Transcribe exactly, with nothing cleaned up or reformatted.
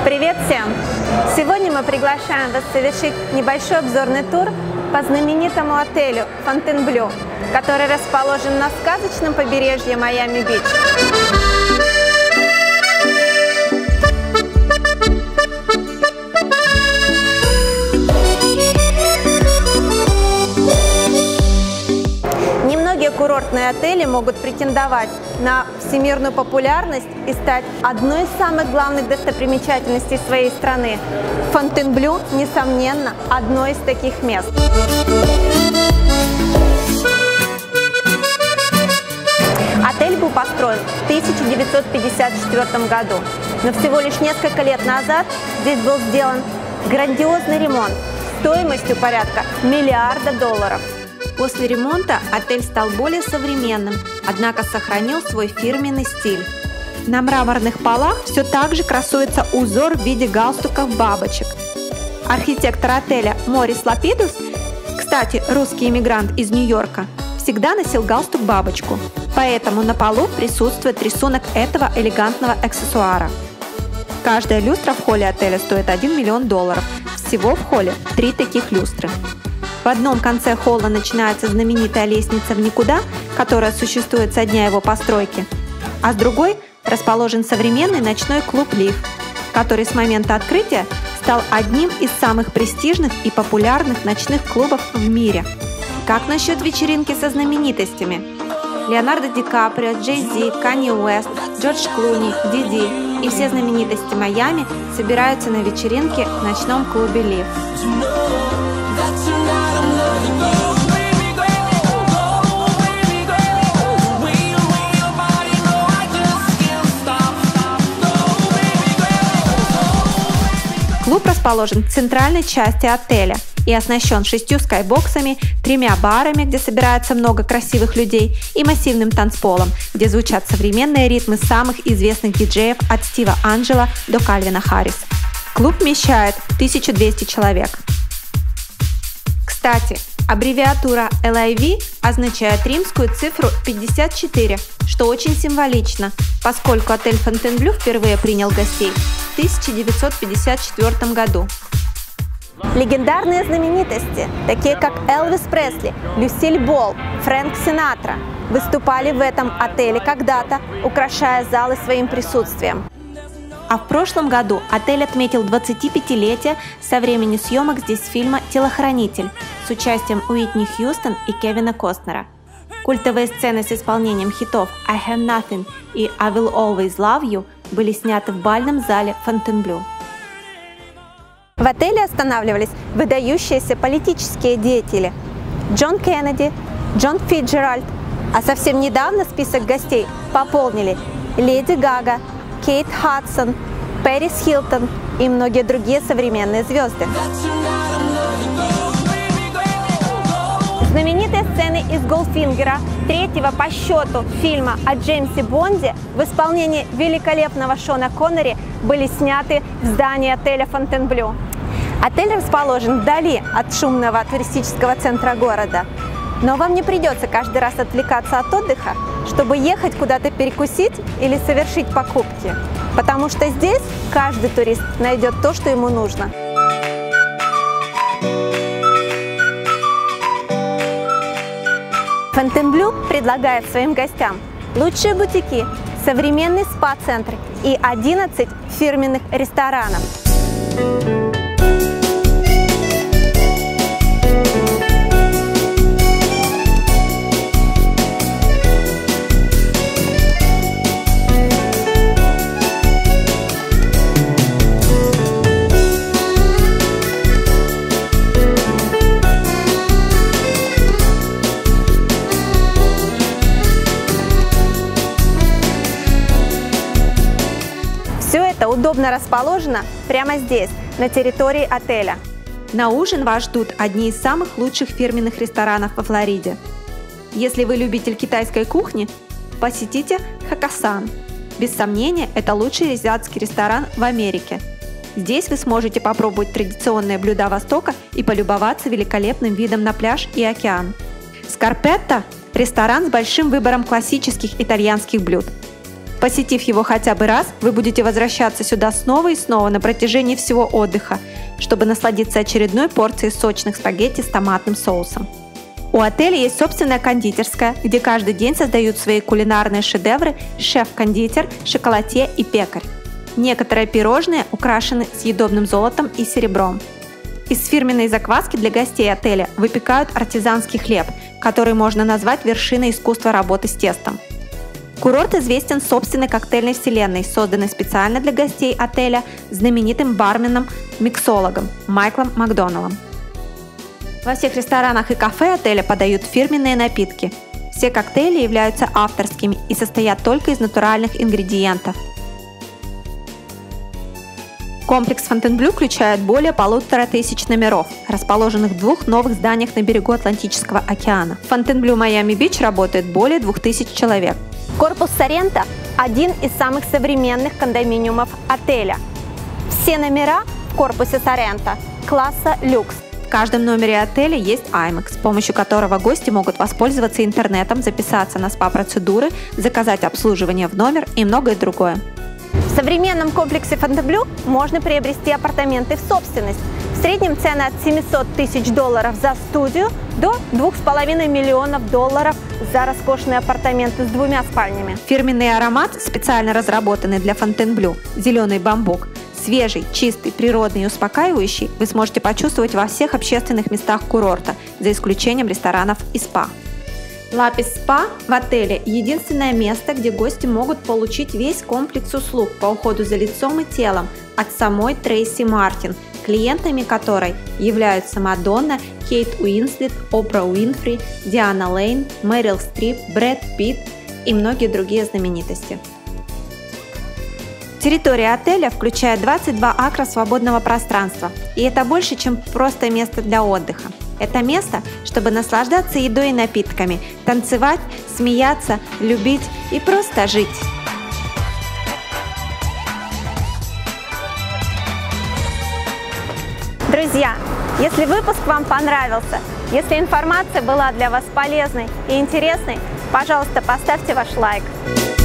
Привет всем! Сегодня мы приглашаем вас совершить небольшой обзорный тур по знаменитому отелю Fontainebleau, который расположен на сказочном побережье Майами-Бич. Немногие курортные отели могут претендовать на всемирную популярность и стать одной из самых главных достопримечательностей своей страны. Fontainebleau, несомненно, одно из таких мест. Отель был построен в тысяча девятьсот пятьдесят четвёртом году, но всего лишь несколько лет назад здесь был сделан грандиозный ремонт стоимостью порядка миллиарда долларов. После ремонта отель стал более современным, однако сохранил свой фирменный стиль. На мраморных полах все так же красуется узор в виде галстуков-бабочек. Архитектор отеля Морис Лапидус, кстати, русский иммигрант из Нью-Йорка, всегда носил галстук-бабочку, поэтому на полу присутствует рисунок этого элегантного аксессуара. Каждая люстра в холле отеля стоит один миллион долларов. Всего в холле три таких люстры. В одном конце холла начинается знаменитая лестница в никуда, которая существует со дня его постройки, а с другой расположен современный ночной клуб «Лив», который с момента открытия стал одним из самых престижных и популярных ночных клубов в мире. Как насчет вечеринки со знаменитостями? Леонардо Ди Каприо, Джей Зи, Канье Уэст, Джордж Клуни, Диди и все знаменитости Майами собираются на вечеринке в ночном клубе «Лив». Клуб расположен в центральной части отеля и оснащен шестью скайбоксами, тремя барами, где собирается много красивых людей, и массивным танцполом, где звучат современные ритмы самых известных диджеев от Стива Анджело до Кальвина Харриса. Клуб вмещает тысячу двести человек. Кстати, аббревиатура эл ай ви означает римскую цифру пятьдесят четыре, что очень символично, поскольку отель Fontainebleau впервые принял гостей в тысяча девятьсот пятьдесят четвёртом году. Легендарные знаменитости, такие как Элвис Пресли, Люсиль Болл, Фрэнк Синатра, выступали в этом отеле когда-то, украшая залы своим присутствием. А в прошлом году отель отметил двадцатипятилетие со времени съемок здесь фильма «Телохранитель» с участием Уитни Хьюстон и Кевина Костнера. Культовые сцены с исполнением хитов «I Have Nothing» и «I Will Always Love You» были сняты в бальном зале Fontainebleau. В отеле останавливались выдающиеся политические деятели Джон Кеннеди, Джон Фицджеральд, а совсем недавно список гостей пополнили Леди Гага, Кейт Хадсон, Пэрис Хилтон и многие другие современные звезды. Знаменитые сцены из «Голдфингера», третьего по счету фильма о Джеймсе Бонде, в исполнении великолепного Шона Коннери были сняты в здании отеля Fontainebleau. Отель расположен вдали от шумного туристического центра города, но вам не придется каждый раз отвлекаться от отдыха, чтобы ехать куда-то перекусить или совершить покупки, потому что здесь каждый турист найдет то, что ему нужно. Fontainebleau предлагает своим гостям лучшие бутики, современный спа-центр и одиннадцать фирменных ресторанов. Все это удобно расположено прямо здесь, на территории отеля. На ужин вас ждут одни из самых лучших фирменных ресторанов во Флориде. Если вы любитель китайской кухни, посетите Хакасан. Без сомнения, это лучший азиатский ресторан в Америке. Здесь вы сможете попробовать традиционные блюда Востока и полюбоваться великолепным видом на пляж и океан. Скарпетта – ресторан с большим выбором классических итальянских блюд. Посетив его хотя бы раз, вы будете возвращаться сюда снова и снова на протяжении всего отдыха, чтобы насладиться очередной порцией сочных спагетти с томатным соусом. У отеля есть собственная кондитерская, где каждый день создают свои кулинарные шедевры шеф-кондитер, шоколадье и пекарь. Некоторые пирожные украшены съедобным золотом и серебром. Из фирменной закваски для гостей отеля выпекают артизанский хлеб, который можно назвать вершиной искусства работы с тестом. Курорт известен собственной коктейльной вселенной, созданной специально для гостей отеля знаменитым барменом-миксологом Майклом Макдоналлом. Во всех ресторанах и кафе отеля подают фирменные напитки. Все коктейли являются авторскими и состоят только из натуральных ингредиентов. Комплекс Fontainebleau включает более полутора тысяч номеров, расположенных в двух новых зданиях на берегу Атлантического океана. В Fontainebleau Miami-Beach работает более двух тысяч человек. Корпус Соренто – один из самых современных кондоминиумов отеля. Все номера в корпусе Соренто класса люкс. В каждом номере отеля есть аймэкс, с помощью которого гости могут воспользоваться интернетом, записаться на спа-процедуры, заказать обслуживание в номер и многое другое. В современном комплексе Fontainebleau можно приобрести апартаменты в собственность. В среднем цены от семисот тысяч долларов за студию до двух с половиной миллионов долларов за роскошные апартаменты с двумя спальнями. Фирменный аромат, специально разработанный для Fontainebleau, зеленый бамбук, свежий, чистый, природный и успокаивающий, вы сможете почувствовать во всех общественных местах курорта, за исключением ресторанов и спа. Lapis Spa в отеле – единственное место, где гости могут получить весь комплекс услуг по уходу за лицом и телом от самой Трейси Мартин, клиентами которой являются Мадонна, Кейт Уинслет, Опра Уинфри, Диана Лейн, Мэрил Стрип, Брэд Питт и многие другие знаменитости. Территория отеля включает двадцать два акра свободного пространства, и это больше, чем просто место для отдыха. Это место, чтобы наслаждаться едой и напитками, танцевать, смеяться, любить и просто жить. Друзья, если выпуск вам понравился, если информация была для вас полезной и интересной, пожалуйста, поставьте ваш лайк.